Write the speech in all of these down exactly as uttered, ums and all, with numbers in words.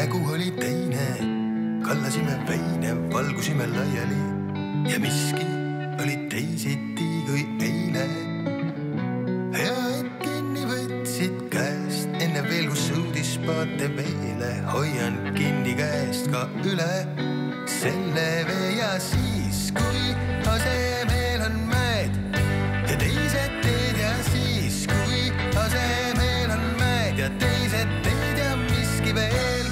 nägu oli teine, kallasime veine, valgusime laiali ja miski oli teisiti kui eile. Ja et kinni võtsid käest, enne veel kus sõudis paate veele, hoian kinni käest ka üle selle vee ja siis, kui asemel on mäed ja teised teed ja siis, kui asemel on mäed ja teised teed ja miski veel.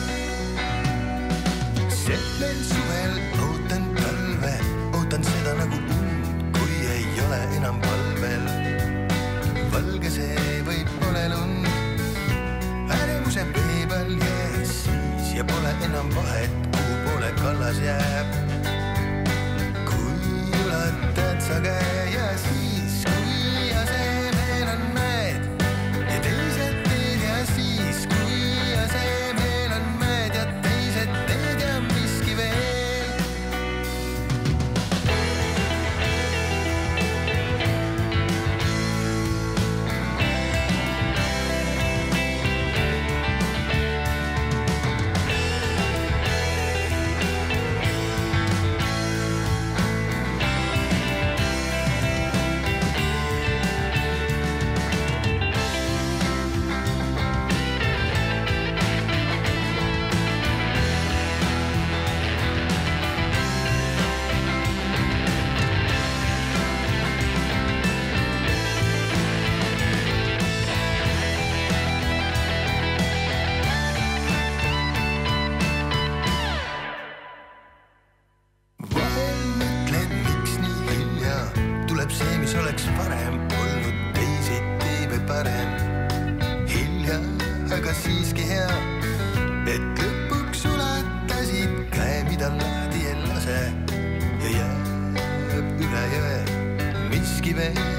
Sellel suvel ootan talve, ootan seda nagu und, kui ei ole enam palvel. Valge see võib pole lund, ärevuse peebal jäes siis ja pole enam vahet, kuhu poole kallas jääb. Kui ulatad sa käe ja siis, kui asemel on mäed ja teised teed ja siis, kui asemel on mäed ja teised teed ja miski veel. Oleks parem olnud teisiti või parem hilja, aga siiski hea, et lõpuks ulatasid käe, mida lahti ei lase ja jääb üle jõe miski veel.